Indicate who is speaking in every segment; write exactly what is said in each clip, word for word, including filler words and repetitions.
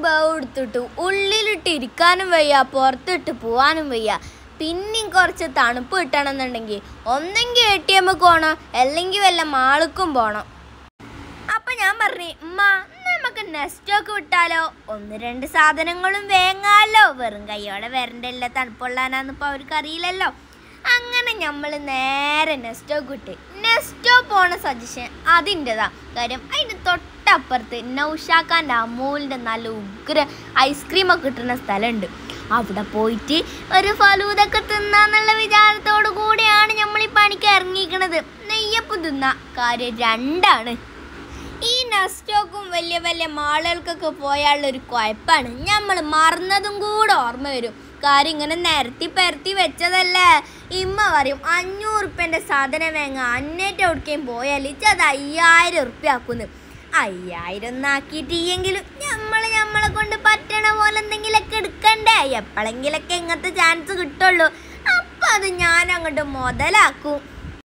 Speaker 1: ബെടുത്തിട്ട് ഉള്ളിലിട്ട് ഇരിക്കാനും വയ്യ, പുറത്തിട്ട് പോവാനും വയ്യ. പിന്നെയും കുറച്ച് തണുപ്പ് കിട്ടണമെന്നുണ്ടെങ്കിൽ ഒന്നെങ്കിൽ എ ടി എമ്മിൽ പോകണം, അല്ലെങ്കിൽ വല്ല മാൾക്കും പോകണം. അപ്പം ഞാൻ പറഞ്ഞു, ഉമ്മ നമുക്ക് നെസ്റ്റോക്ക് വിട്ടാലോ, ഒന്ന് രണ്ട് സാധനങ്ങളും വേങ്ങാലോ, വെറും കൈയോടെ വരണ്ടല്ലോ, തണുപ്പൊള്ളാനാന്നിപ്പോൾ അവർക്ക് അറിയില്ലല്ലോ. അങ്ങനെ നമ്മൾ നേരെ നെസ്റ്റോ കിട്ടി. നെസ്റ്റോ പോണ സജഷൻ അതിൻ്റെതാ. കാര്യം അതിന് തൊട്ടപ്പുറത്ത് നൗഷാക്കാൻ്റെ അമൂലിൻ്റെ നല്ല ഉഗ്ര ഐസ്ക്രീമൊക്കെ കിട്ടുന്ന സ്ഥലമുണ്ട്. അവിടെ പോയിട്ട് ഒരു ഫലൂദൊക്കെ തിന്നാന്നുള്ള വിചാരത്തോടു കൂടിയാണ് നമ്മൾ ഈ പണിക്ക് ഇറങ്ങിയിരിക്കണത്. നെയ്യപ്പം തിന്ന കാര്യം രണ്ടാണ്. ഈ നെസ്റ്റോക്കും വലിയ വലിയ മാളുകൾക്കൊക്കെ പോയാലുള്ളൊരു കുഴപ്പമാണ്, നമ്മൾ മറന്നതും കൂടെ ഓർമ്മ വരും. കാര്യം ഇങ്ങനെ നിരത്തി പരത്തി വെച്ചതല്ലേ. ഇമ്മ പറയും അഞ്ഞൂറ് ഉറുപ്പ്യൻ്റെ സാധനം വേങ്ങ അന്നേറ്റ് എവിടേക്കും പോയാൽ അത് അയ്യായിരം ഉറുപ്പ്യ ആക്കുന്നു. അയ്യായിരം ഒന്നാക്കിയിട്ടെങ്കിലും നമ്മൾ നമ്മളെ കൊണ്ട് പറ്റണ പോലെ എന്തെങ്കിലുമൊക്കെ എടുക്കണ്ടേ. എപ്പോഴെങ്കിലൊക്കെ ഇങ്ങനത്തെ ചാൻസ് കിട്ടുള്ളൂ. അപ്പം അത് ഞാൻ അങ്ങോട്ട് മുതലാക്കും.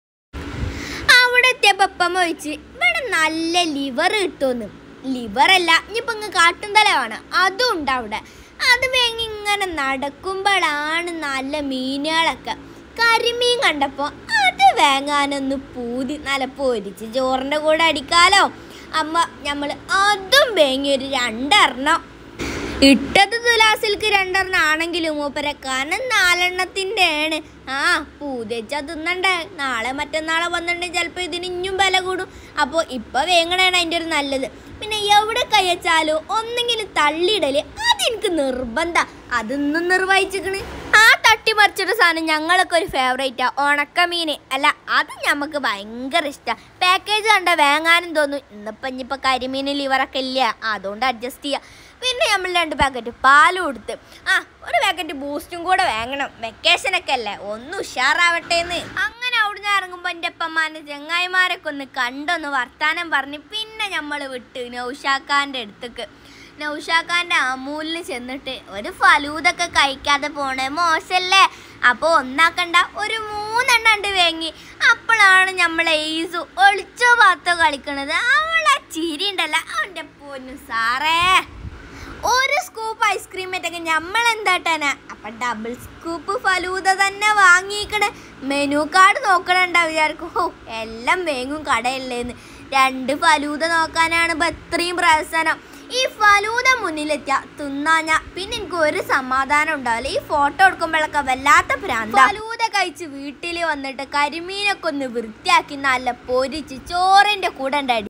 Speaker 1: അവിടെ എത്തിയപ്പോൾ അപ്പം ചോദിച്ച് ഇവിടെ നല്ല ലിവർ കിട്ടുമെന്ന്. ലിവറല്ല, ഇനിയിപ്പോൾ ഇങ്ങ് കാട്ടും തല വേണം, അതും ഉണ്ട് അവിടെ. അത് വേങ്ങി ഇങ്ങനെ നടക്കുമ്പോഴാണ് നല്ല മീനുകളൊക്കെ. കരിമീൻ കണ്ടപ്പോൾ അത് വേങ്ങാനൊന്ന് പൂതി, നല്ല പൊരിച്ച് ചോറിൻ്റെ കൂടെ അടിക്കാലോ. അമ്മ നമ്മൾ അതും വേങ്ങി ഒരു രണ്ടെണ്ണം. ഇട്ടത് തുലാസിൽക്ക് രണ്ടെണ്ണം ആണെങ്കിലും മൂപ്പരെ കനം നാലെണ്ണത്തിൻ്റെ ആണ്. ആ പൂതിച്ചാൽ തിന്നണ്ടേ, നാളെ മറ്റന്നാളെ വന്നിട്ടുണ്ടെങ്കിൽ ചിലപ്പോൾ ഇതിന് ഇഞ്ഞും വില കൂടും. അപ്പോൾ ഇപ്പോൾ വേങ്ങണതാണ് അതിൻ്റെ ഒരു നല്ലത്. പിന്നെ എവിടെ കയ്യച്ചാലും ഒന്നെങ്കിലും തള്ളിയിടല് അതെനിക്ക് നിർബന്ധ. അതൊന്നും നിർവഹിച്ചിക്കണ്. ആ തട്ടിമറിച്ചൊരു സാധനം ഞങ്ങളൊക്കെ ഒരു ഫേവറേറ്റാണ്, ഉണക്കമീൻ. അല്ല അത് ഞമ്മക്ക് ഭയങ്കര ഇഷ്ടമാണ്. പാക്കേജ് കണ്ട വേങ്ങാനും തോന്നും. ഇന്നിപ്പം ഇനിയിപ്പോൾ കരിമീൻ ലിവറൊക്കെ ഇല്ല, അതുകൊണ്ട് അഡ്ജസ്റ്റ് ചെയ്യാം. പിന്നെ നമ്മൾ രണ്ട് പാക്കറ്റ് പാലും കൊടുത്ത് ആ ഒരു പാക്കറ്റ് ബൂസ്റ്റും കൂടെ വാങ്ങണം, വെക്കേഷനൊക്കെ അല്ലേ, ഒന്ന് ഉഷാറാവട്ടെ എന്ന്. അങ്ങനെ അവിടുന്ന് ഇറങ്ങുമ്പോൾ എൻ്റെ അപ്പന്മാരുടെ ചങ്ങായിമാരൊക്കെ ഒന്ന് കണ്ടൊന്ന് വർത്താനം പറഞ്ഞ് പിന്നെ നമ്മൾ വിട്ട് നൗഷാക്കാൻ്റെ അടുത്തേക്ക്. നൗഷാക്കാൻ്റെ അമൂലിന് ചെന്നിട്ട് ഒരു ഫലൂദൊക്കെ കഴിക്കാതെ പോണേ മോശമല്ലേ, അപ്പോൾ ഒന്നാക്കണ്ട ഒരു മൂന്നെണ്ണം ഉണ്ട് വേങ്ങി. അപ്പോഴാണ് നമ്മളെ ഈസു ഒളിച്ചോ പാത്തോ കളിക്കണത്. അവളെ ചിരി ഉണ്ടല്ലോ അവൻ്റെ പൊന്നു സാറേ. ഒരു സ്കൂപ്പ് ഐസ്ക്രീം ആയിട്ടൊക്കെ നമ്മൾ എന്താട്ടാനാ. അപ്പം ഡബിൾ സ്കൂപ്പ് ഫലൂദ തന്നെ വാങ്ങിക്കണേ. മെനു കാർഡ് നോക്കണുണ്ടാ വിചാരിക്കും ഓ എല്ലാം വേങ്ങും കടയല്ലേന്ന്. രണ്ട് ഫലൂദ നോക്കാനാണ് ഇപ്പം എത്രയും പ്രഹസനം. ഈ ഫലൂദ മുന്നിലെത്തിയ തിന്നാഞ്ഞ പിന്നെ എനിക്ക് ഒരു സമാധാനം ഉണ്ടാവില്ല. ഈ ഫോട്ടോ എടുക്കുമ്പോഴൊക്കെ വല്ലാത്ത ഭ്രാന്ത. ഫലൂദ കഴിച്ച് വീട്ടിൽ വന്നിട്ട് കരിമീനൊക്കെ ഒന്ന് വൃത്തിയാക്കി നല്ല പൊരിച്ച് ചോറിൻ്റെ കൂടെ ഉണ്ടായി